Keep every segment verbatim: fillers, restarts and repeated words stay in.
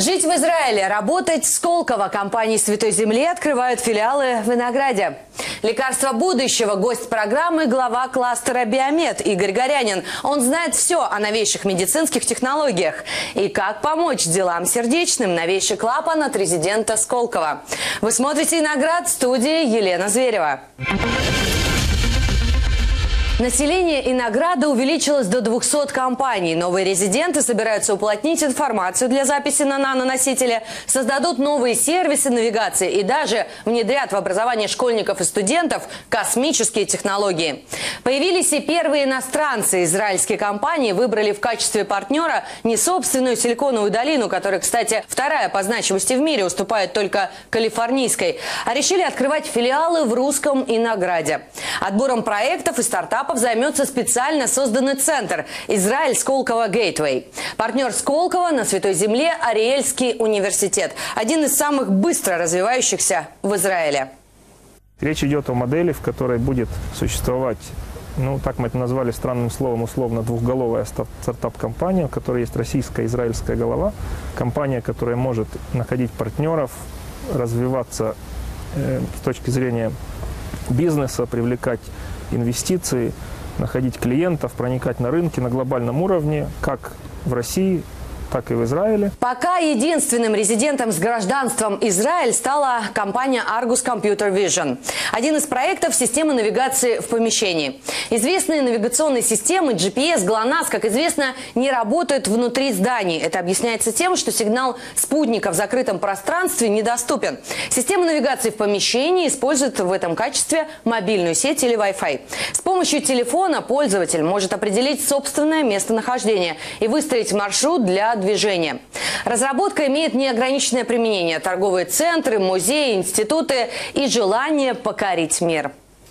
Жить в Израиле, работать в Сколково. Компании Святой Земли открывают филиалы в Винограде. Лекарство будущего. Гость программы – глава кластера «Биомед» Игорь Горянин. Он знает все о новейших медицинских технологиях и как помочь делам сердечным. Новейший клапан от резидента Сколково. Вы смотрите «Виноград», в студии Елена Зверева. Население Инограда увеличилось до двухсот компаний. Новые резиденты собираются уплотнить информацию для записи на наноносителе, создадут новые сервисы навигации и даже внедрят в образование школьников и студентов космические технологии. Появились и первые иностранцы. Израильские компании выбрали в качестве партнера не собственную Силиконовую долину, которая, кстати, вторая по значимости в мире, уступает только калифорнийской, а решили открывать филиалы в русском Инограде. Отбором проектов и стартапов займется специально созданный центр «Израиль Сколково Гейтвей». Партнер Сколково на Святой Земле – Ариэльский университет. Один из самых быстро развивающихся в Израиле. Речь идет о модели, в которой будет существовать, ну так мы это назвали странным словом, условно, двухголовая стартап-компания, у которой есть российская и израильская голова. Компания, которая может находить партнеров, развиваться э, с точки зрения бизнеса, привлекать инвестиции, находить клиентов, проникать на рынки на глобальном уровне, как в России, так и в Израиле. Пока единственным резидентом с гражданством Израиль стала компания Argus Computer Vision. Один из проектов – системы навигации в помещении. Известные навигационные системы джи пи эс, ГЛОНАСС, как известно, не работают внутри зданий. Это объясняется тем, что сигнал спутника в закрытом пространстве недоступен. Система навигации в помещении использует в этом качестве мобильную сеть или Wi-Fi. С помощью телефона пользователь может определить собственное местонахождение и выстроить маршрут для движения. Разработка имеет неограниченное применение. Торговые центры, музеи, институты и желание покорить мир.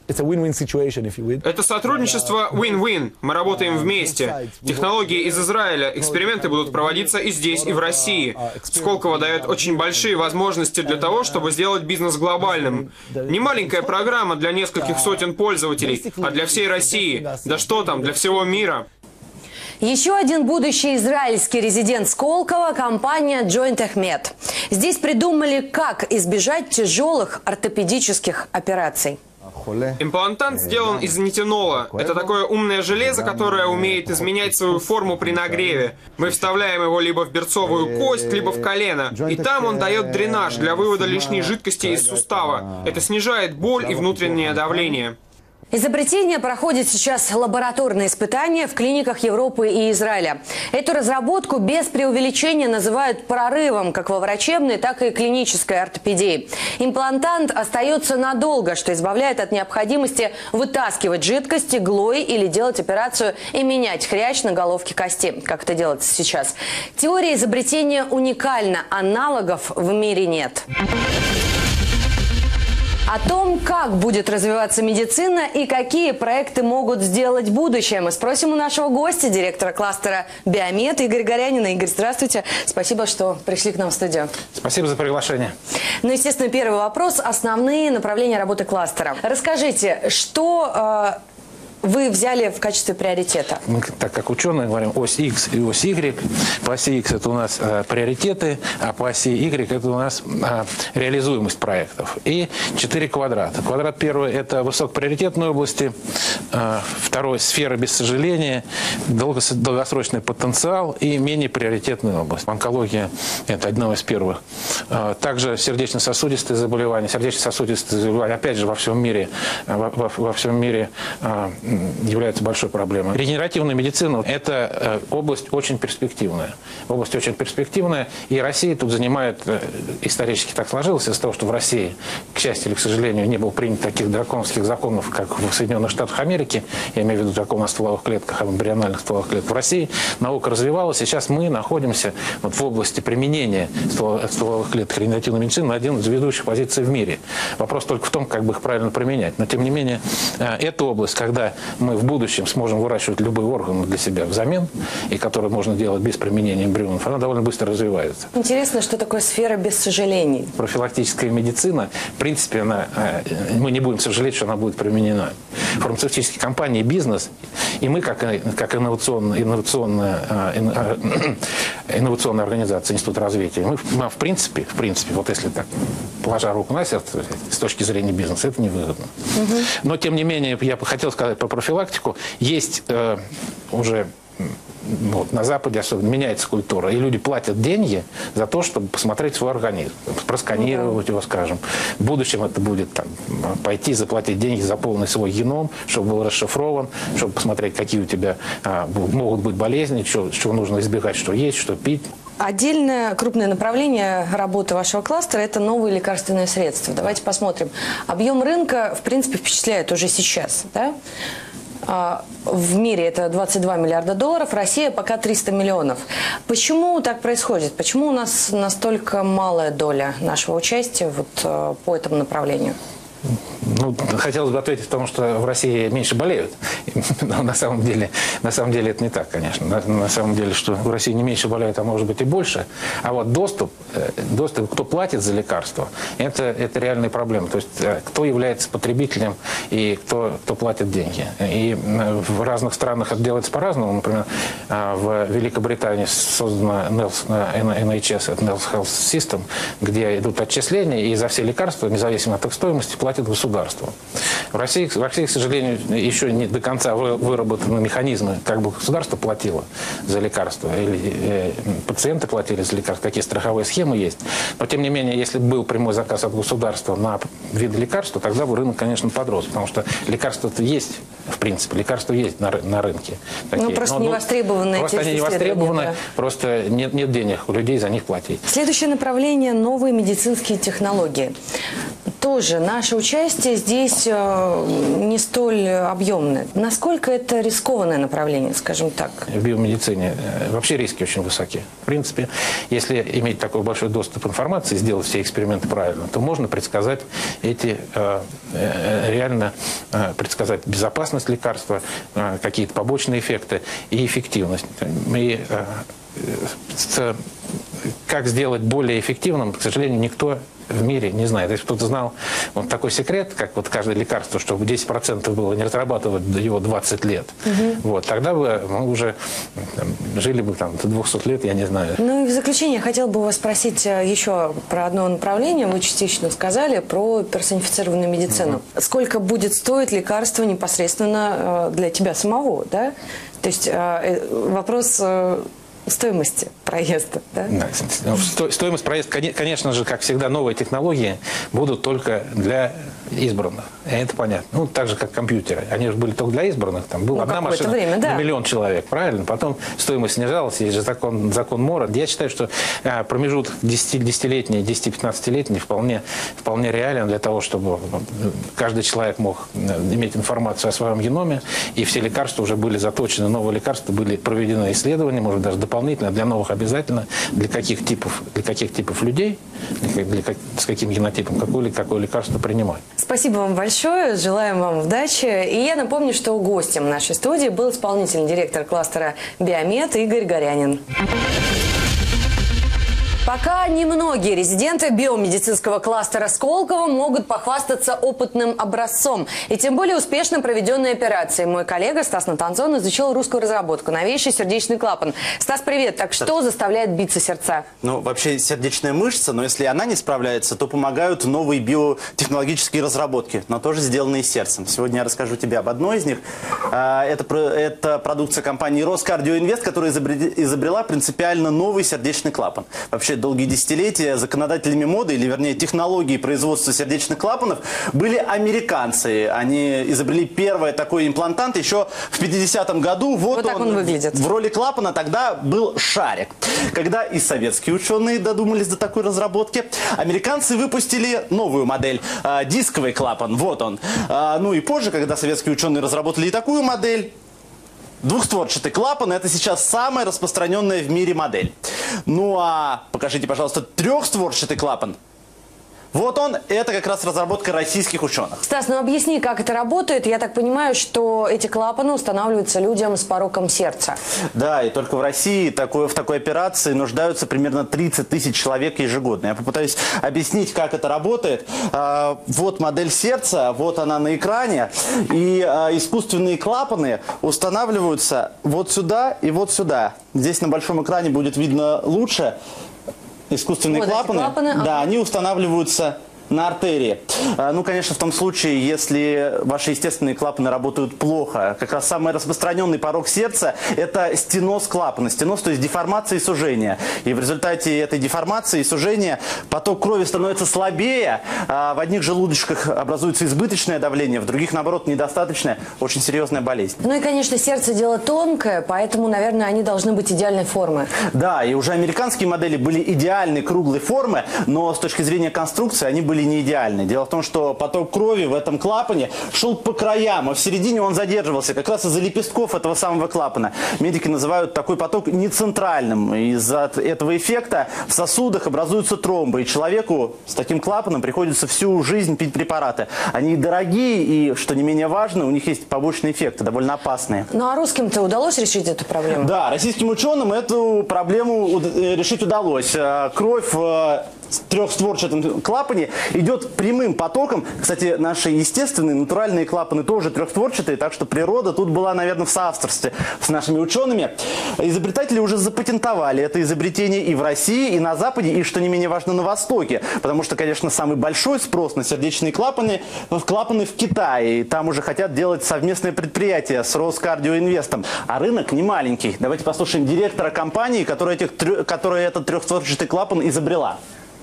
Это сотрудничество win-win. Мы работаем вместе. Технологии из Израиля. Эксперименты будут проводиться и здесь, и в России. Сколково дает очень большие возможности для того, чтобы сделать бизнес глобальным. Не маленькая программа для нескольких сотен пользователей, а для всей России. Да что там, для всего мира. Еще один будущий израильский резидент Сколково – компания JointechMed. Здесь придумали, как избежать тяжелых ортопедических операций. Имплантант сделан из нитинола. Это такое умное железо, которое умеет изменять свою форму при нагреве. Мы вставляем его либо в берцовую кость, либо в колено. И там он дает дренаж для вывода лишней жидкости из сустава. Это снижает боль и внутреннее давление. Изобретение проходит сейчас лабораторные испытания в клиниках Европы и Израиля. Эту разработку без преувеличения называют прорывом как во врачебной, так и клинической ортопедии. Имплантант остается надолго, что избавляет от необходимости вытаскивать жидкость иглой или делать операцию и менять хрящ на головке кости, как это делается сейчас. Теория изобретения уникальна, аналогов в мире нет. О том, как будет развиваться медицина и какие проекты могут сделать будущее, мы спросим у нашего гостя, директора кластера «Биомед» Игоря Горянина. Игорь, здравствуйте. Спасибо, что пришли к нам в студию. Спасибо за приглашение. Ну, естественно, первый вопрос. Основные направления работы кластера. Расскажите, что э, вы взяли в качестве приоритета? Мы, так как ученые, говорим ось X и ось Y. По оси X это у нас э, приоритеты, а по оси Y это у нас э, реализуемость проектов. И четыре квадрата. Квадрат первый – это высокоприоритетные области. Э, второй – сфера без сожаления, долгосрочный потенциал и менее приоритетные области. Онкология – это одна из первых. Э, также сердечно-сосудистые заболевания. Сердечно-сосудистые заболевания, опять же, во всем мире, во, во, во всем мире э, является большой проблемой. Регенеративная медицина – это область очень перспективная. Область очень перспективная, и Россия тут занимает, исторически так сложилось, из-за того, что в России, к счастью или к сожалению, не было принято таких драконовских законов, как в Соединенных Штатах Америки, я имею в виду закон о стволовых клетках, об эмбриональных стволовых клетках. В России наука развивалась, и сейчас мы находимся вот в области применения стволовых клеток регенеративной медицины на один из ведущих позиций в мире. Вопрос только в том, как бы их правильно применять. Но, тем не менее, эта область, когда мы в будущем сможем выращивать любые органы для себя взамен, и которые можно делать без применения эмбрионов, она довольно быстро развивается. Интересно, что такое сфера без сожалений? Профилактическая медицина, в принципе, она, мы не будем сожалеть, что она будет применена. фармацевтические компании, бизнес, и мы, как, как инновационная, инновационная, инновационная организация, Институт развития, мы, мы в принципе, в принципе, вот если так, положа руку на сердце, с точки зрения бизнеса, это невыгодно. Угу. Но, тем не менее, я бы хотел сказать про профилактику. Есть э, уже... Вот, на Западе особенно меняется культура, и люди платят деньги за то, чтобы посмотреть свой организм, просканировать его, скажем. В будущем это будет там, пойти заплатить деньги за полный свой геном, чтобы был расшифрован, чтобы посмотреть, какие у тебя а, могут быть болезни, что, чего нужно избегать, что есть, что пить. Отдельное крупное направление работы вашего кластера – это новые лекарственные средства. Давайте посмотрим. Объем рынка, в принципе, впечатляет уже сейчас, да? В мире это двадцать два миллиарда долларов, Россия пока триста миллионов. Почему так происходит? Почему у нас настолько малая доля нашего участия вот по этому направлению? Ну, хотелось бы ответить, потому что в России меньше болеют. Но на самом деле, на самом деле это не так, конечно. На, на самом деле, что в России не меньше болеют, а может быть и больше. А вот доступ, доступ, кто платит за лекарства, это, это реальная проблема. То есть, кто является потребителем и кто, кто платит деньги. И в разных странах это делается по-разному. Например, в Великобритании создана эн эйч эс, это Health System, где идут отчисления, и за все лекарства, независимо от их стоимости, платит государство. В России, в России, к сожалению, еще не до конца выработаны механизмы, как бы государство платило за лекарства, или э, пациенты платили за лекарства, какие страховые схемы есть. Но, тем не менее, если был прямой заказ от государства на виды лекарств, то тогда бы рынок, конечно, подрос, потому что лекарства-то есть, в принципе, лекарства есть на, на рынке. Такие. Ну, просто Но, не востребованы. Просто они не востребованы, да. Просто нет, нет денег у людей за них платить. Следующее направление – новые медицинские технологии. Тоже наше участие здесь не столь объемное. Насколько это рискованное направление, скажем так? В биомедицине вообще риски очень высоки. В принципе, если иметь такой большой доступ к информации, сделать все эксперименты правильно, то можно предсказать эти, реально предсказать безопасность лекарства, какие-то побочные эффекты и эффективность. И как сделать более эффективным, к сожалению, никто в мире не знает. Если кто-то знал вот такой секрет, как вот каждое лекарство, чтобы десять процентов было не разрабатывать его двадцать лет, угу. вот, тогда бы мы уже там, жили бы там до двухсот лет, я не знаю. Ну и в заключение я хотела бы вас спросить еще про одно направление. Вы частично сказали про персонифицированную медицину. Угу. Сколько будет стоить лекарство непосредственно для тебя самого, да? То есть вопрос стоимости проезда, да? Да, стоимость проезда, конечно же, как всегда, новые технологии будут только для избранных. Это понятно. Ну, так же, как компьютеры. Они же были только для избранных. Там была ну, одна машина время, да. на миллион человек, правильно? Потом стоимость снижалась, есть же закон, закон Мора. Я считаю, что промежуток десятилетний, десяти-пятнадцатилетний вполне, вполне реален для того, чтобы каждый человек мог иметь информацию о своем геноме, и все лекарства уже были заточены, новые лекарства были проведены исследования, может, даже дополнительно, для новых обязательно, для каких типов, для каких типов людей, для, для, с каким генотипом, какое, какое лекарство принимать. Спасибо вам большое, желаем вам удачи. И я напомню, что гостем нашей студии был исполнительный директор кластера «Биомед» Игорь Горянин. Пока немногие резиденты биомедицинского кластера Сколково могут похвастаться опытным образцом и тем более успешно проведенной операцией. Мой коллега Стас Натанзон изучил русскую разработку – новейший сердечный клапан. Стас, привет. Так что заставляет биться сердца? Ну, вообще сердечная мышца, но если она не справляется, то помогают новые биотехнологические разработки, но тоже сделанные сердцем. Сегодня я расскажу тебе об одной из них. Это, это продукция компании Роскардиоинвест, которая изобрела принципиально новый сердечный клапан. Вообще, долгие десятилетия законодателями моды, или вернее технологии производства сердечных клапанов, были американцы. Они изобрели первый такой имплантант еще в пятидесятом году. Вот, вот так он, он выглядит. В роли клапана тогда был шарик. Когда и советские ученые додумались до такой разработки, американцы выпустили новую модель. Э, дисковый клапан. Вот он. Э, ну и позже, когда советские ученые разработали и такую модель, двухстворчатый клапан – это сейчас самая распространенная в мире модель. Ну а покажите, пожалуйста, трехстворчатый клапан. Вот он, это как раз разработка российских ученых. Стас, ну объясни, как это работает. Я так понимаю, что эти клапаны устанавливаются людям с пороком сердца. Да, и только в России такое, в такой операции нуждаются примерно тридцать тысяч человек ежегодно. Я попытаюсь объяснить, как это работает. А, вот модель сердца, вот она на экране. И а, искусственные клапаны устанавливаются вот сюда и вот сюда. Здесь на большом экране будет видно лучше. Искусственные вот клапаны, клапаны, да, ага. они устанавливаются на артерии. Ну, конечно, в том случае, если ваши естественные клапаны работают плохо. Как раз самый распространенный порок сердца – это стеноз клапана. Стеноз, то есть деформация и сужение. И в результате этой деформации и сужения поток крови становится слабее. А в одних желудочках образуется избыточное давление, в других, наоборот, недостаточное. Очень серьезная болезнь. Ну и, конечно, сердце дело тонкое, поэтому, наверное, они должны быть идеальной формы. Да, и уже американские модели были идеальной круглой формы, но с точки зрения конструкции они были не идеальны. Дело в том, что поток крови в этом клапане шел по краям, а в середине он задерживался как раз из-за лепестков этого самого клапана. Медики называют такой поток нецентральным. Из-за этого эффекта в сосудах образуются тромбы, и человеку с таким клапаном приходится всю жизнь пить препараты. Они дорогие и, что не менее важно, у них есть побочные эффекты, довольно опасные. Ну а русским-то удалось решить эту проблему? Да, российским ученым эту проблему решить удалось. Кровь в трехстворчатом клапане идет прямым потоком. Кстати, наши естественные, натуральные клапаны тоже трехстворчатые, так что природа тут была, наверное, в соавторстве с нашими учеными. Изобретатели уже запатентовали это изобретение и в России, и на Западе, и, что не менее важно, на Востоке. Потому что, конечно, самый большой спрос на сердечные клапаны, клапаны в Китае. И там уже хотят делать совместное предприятие с Роскардиоинвестом. А рынок не маленький. Давайте послушаем директора компании, которая, этих, которая этот трехстворчатый клапан изобрела.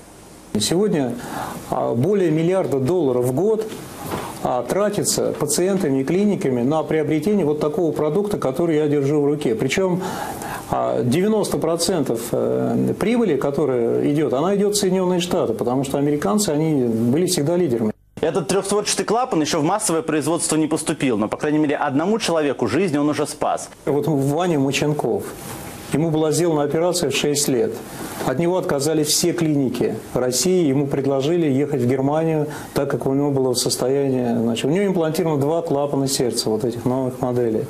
Сегодня более миллиарда долларов в год тратится пациентами и клиниками на приобретение вот такого продукта, который я держу в руке. Причем девяносто процентов прибыли, которая идет, она идет в Соединенные Штаты, потому что американцы, они были всегда лидерами. Этот трехстворчатый клапан еще в массовое производство не поступил, но, по крайней мере, одному человеку жизнь он уже спас. Вот Ваня Моченков. Ему была сделана операция в шесть лет. От него отказались все клиники России. Ему предложили ехать в Германию, так как у него было состояние... Значит, у него имплантировано два клапана сердца, вот этих новых моделей.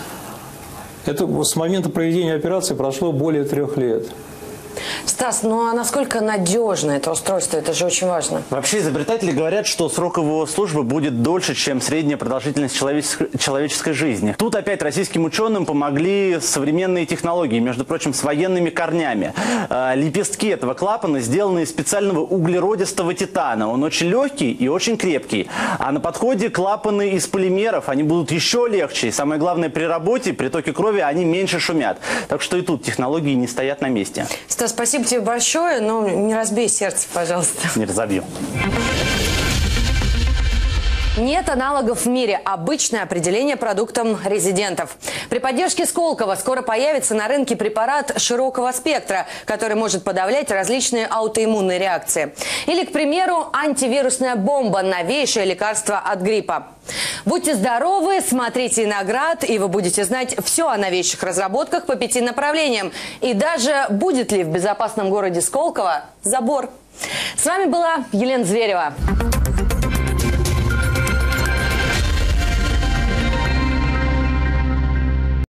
Это с момента проведения операции прошло более трех лет. Стас, ну а насколько надежно это устройство? Это же очень важно. Вообще изобретатели говорят, что срок его службы будет дольше, чем средняя продолжительность человеческой, человеческой жизни. Тут опять российским ученым помогли современные технологии, между прочим, с военными корнями. Э, лепестки этого клапана сделаны из специального углеродистого титана. Он очень легкий и очень крепкий. А на подходе клапаны из полимеров, они будут еще легче. И самое главное, при работе, при токе крови они меньше шумят. Так что и тут технологии не стоят на месте. Стас, спасибо тебе большое, но не разбей сердце, пожалуйста. Не разобью. Нет аналогов в мире. Обычное определение продуктам резидентов. При поддержке Сколково скоро появится на рынке препарат широкого спектра, который может подавлять различные аутоиммунные реакции. Или, к примеру, антивирусная бомба – новейшее лекарство от гриппа. Будьте здоровы, смотрите «Иноград», и вы будете знать все о новейших разработках по пяти направлениям. И даже будет ли в безопасном городе Сколково забор. С вами была Елена Зверева.